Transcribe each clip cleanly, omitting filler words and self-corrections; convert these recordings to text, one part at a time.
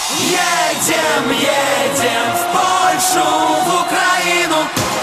Едем, едем в Польшу, в Украину.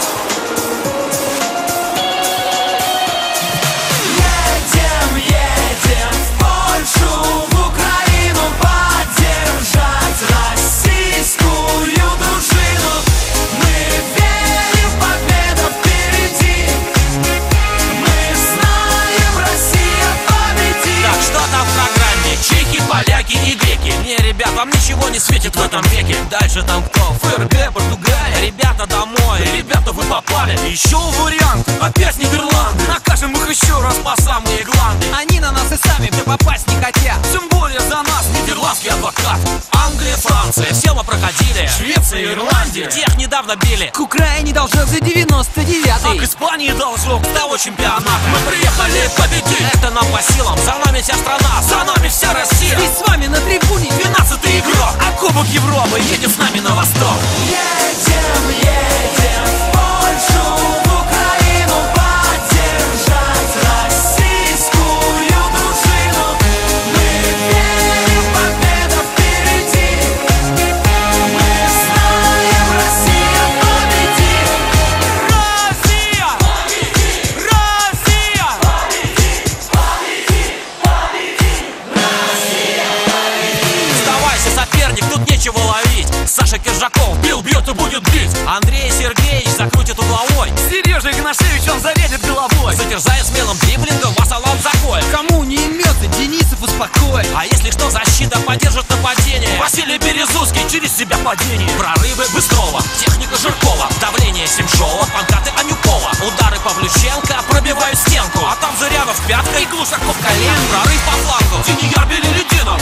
Едем, едем в Польшу, в Украину, поддержать российскую дружину. Мы верим в победу впереди. Мы знаем, Россия победит. Так, что там в программе? Чехи, поляки и греки. Не, ребят, вам ничего не светит в этом веке. Дальше там кто? ФРГ, Португалия. Ребята, домой, ребята, вы попали. Еще вариант, опять Нидерланды. Накажем их еще раз по самые гланды. Они на нас и сами все попасть не хотят. Тем более за нас нидерландский адвокат. Англия, Франция, все мы проходили. Швеция, Ирландия, тех недавно били. К Украине должок за 99-й. А к Испании должок с того чемпионата. Мы приехали победить, это нам по силам. За нами вся страна, за нами вся Россия. И с вами на трибуне 12-й игрок, а Кубок Европы едет с нами на восток. Едем, едем в Польшу, в Украину, поддержать российскую дружину. Мы верим в победу впереди. Мы знаем, Россия победит. Россия! Победит! Россия! Победит, победит, победит. Россия победит. Сдавайся, соперник, тут нечего ловить. Саша Киржаков бил, бьет и будет бить. Андрей Сергеевич закрутит угловой. Сережа Игнашевич, он зарядит головой. Затерзает смелым дриблингом, вассалам закоет. Кому не имется, Денисов успокоит. А если что, защита поддержит нападение. Василий Березуцкий через себя падение. Прорывы Быстрова, техника Жиркова. Давление Семшова, панкаты Анюкова. Удары Павлюченко, пробивают стенку. А там Зырянов пятка и Глушаков колен. Прорыв по флангу, Тиньяр Белелединов.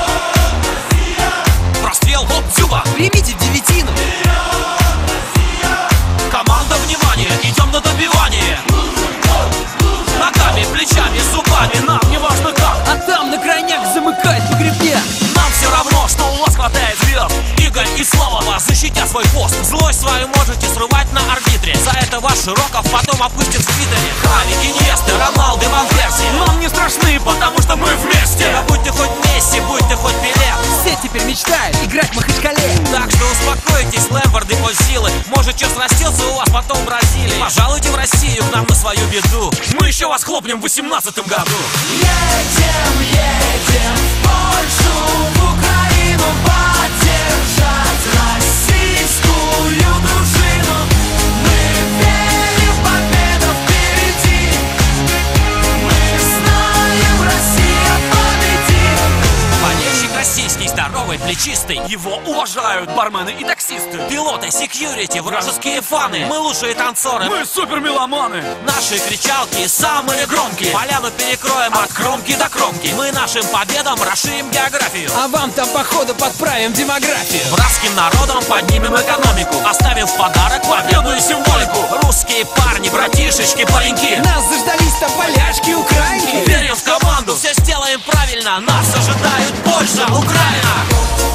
Прострел, хоп, Дзюба. Примите в девятину. Команда, внимание, идем на добивание. Ногами, плечами, зубами, нам не важно как. А там на крайняк замыкает по гребне. Нам все равно, что у вас хватает звезд. Игорь и Слава вас защитят свой пост. Злость свою можете срывать на арбитре. За это ваш Широков потом опустит в Твиттере. Хави, Иньеста, Роналду, Ван Перси нам не страшны, потому что мы вместе. Да будь ты хоть Месси, будь ты хоть Пеле. Все теперь мечтают играть в Махачкале. Так что успокойтесь, Лэмборды, силы. Может, час растился у вас, потом в Бразилии. Пожалуйте в Россию к нам на свою беду. Мы еще вас хлопнем в 18-м году. Едем, едем в Польшу, в Украину, поддержать российскую дружину. Мы верим в победу впереди. Мы знаем, Россия победит. Болельщик российский, здоровый, плечистый. Его уважают бармены и таксисты. Пилоты, секьюрити, вражеские фаны. Мы лучшие танцоры, мы супер меломаны. Наши кричалки самые громкие. Поляну перекроем от кромки до кромки. Мы нашим победам расширим географию. А вам там походу подправим демографию. Братским народом поднимем экономику. Оставим в подарок победу и символику. Русские парни, братишечки, пареньки. Нас заждались там поляшки, украинки. Верим в команду, все сделаем правильно. Нас ожидают Польша, Украина.